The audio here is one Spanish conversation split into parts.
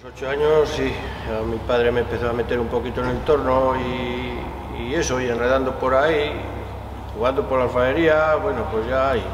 A los 8 años, sí, a mi padre me empezó a meter un poquito en el torno y eso, y enredando por ahí, jugando por la alfarería, bueno, pues ya ahí.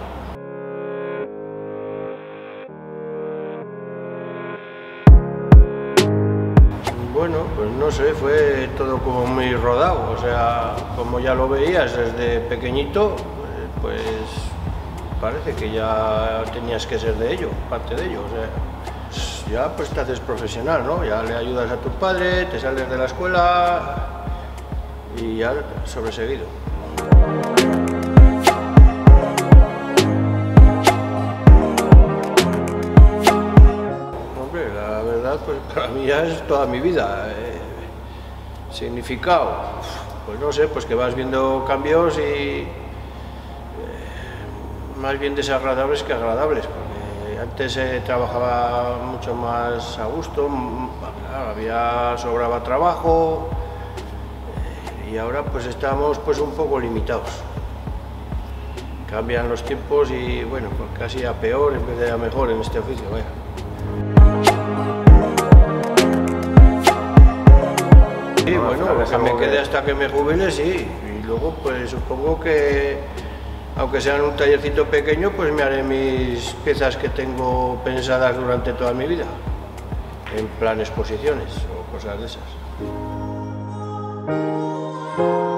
Bueno, pues no sé, fue todo como muy rodado, o sea, como ya lo veías desde pequeñito, pues parece que ya tenías que ser de ello, parte de ello, o sea, ya pues te haces profesional, ¿no? Ya le ayudas a tu padre, te sales de la escuela y ya sobreseguido. Hombre, la verdad, pues para mí ya es toda mi vida. Significado, pues no sé, pues que vas viendo cambios y más bien desagradables que agradables, porque antes trabajaba mucho más a gusto, sobraba trabajo y ahora pues estamos pues un poco limitados. Cambian los tiempos y bueno, pues casi a peor en vez de a mejor en este oficio, vaya. Sí, bueno, que me quede hasta que me jubile, sí, y luego pues supongo que aunque sea en un tallercito pequeño, pues me haré mis piezas que tengo pensadas durante toda mi vida, en plan exposiciones o cosas de esas.